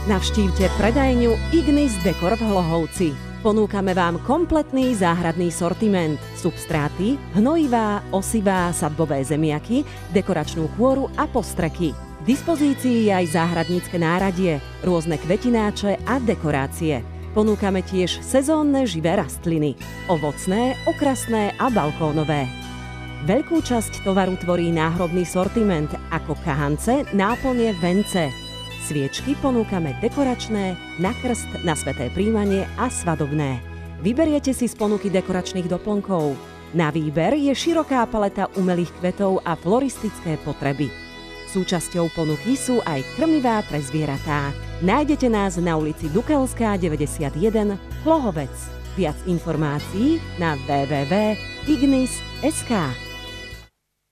Navštívte predajňu Ignis Dekor v Hlohovci. Ponúkame vám kompletný záhradný sortiment, substráty, hnojivá, osivá, sadbové zemiaky, dekoračnú kôru a postreky. V dispozícii je aj záhradnícke náradie, rôzne kvetináče a dekorácie. Ponúkame tiež sezónne živé rastliny, ovocné, okrasné a balkónové. Veľkú časť tovaru tvorí náhrobný sortiment ako kahance, náplne, vence. Sviečky ponúkame dekoračné, na krst, na sväté prijímanie a svadobné. Vyberiete si z ponuky dekoračných doplnkov. Na výber je široká paleta umelých kvetov a floristické potreby. Súčasťou ponuky sú aj krmivá pre zvieratá. Nájdete nás na ulici Dukelská 91 Hlohovec. Viac informácií na www.ignis.sk.